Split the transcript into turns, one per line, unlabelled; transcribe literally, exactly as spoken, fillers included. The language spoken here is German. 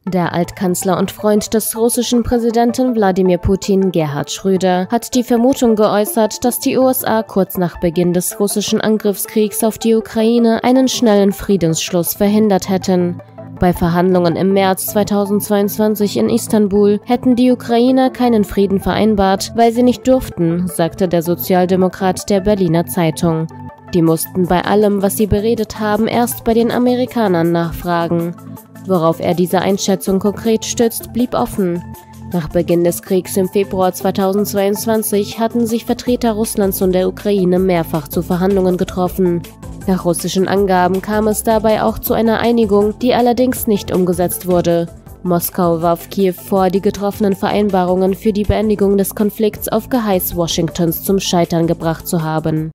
Der Altkanzler und Freund des russischen Präsidenten Wladimir Putin, Gerhard Schröder, hat die Vermutung geäußert, dass die U S A kurz nach Beginn des russischen Angriffskriegs auf die Ukraine einen schnellen Friedensschluss verhindert hätten. Bei Verhandlungen im März zweitausendzweiundzwanzig in Istanbul hätten die Ukrainer keinen Frieden vereinbart, weil sie nicht durften, sagte der Sozialdemokrat der Berliner Zeitung. Die mussten bei allem, was sie beredet haben, erst bei den Amerikanern nachfragen. Worauf er diese Einschätzung konkret stützt, blieb offen. Nach Beginn des Kriegs im Februar zweitausendzweiundzwanzig hatten sich Vertreter Russlands und der Ukraine mehrfach zu Verhandlungen getroffen. Nach russischen Angaben kam es dabei auch zu einer Einigung, die allerdings nicht umgesetzt wurde. Moskau warf Kiew vor, die getroffenen Vereinbarungen für die Beendigung des Konflikts auf Geheiß Washingtons zum Scheitern gebracht zu haben.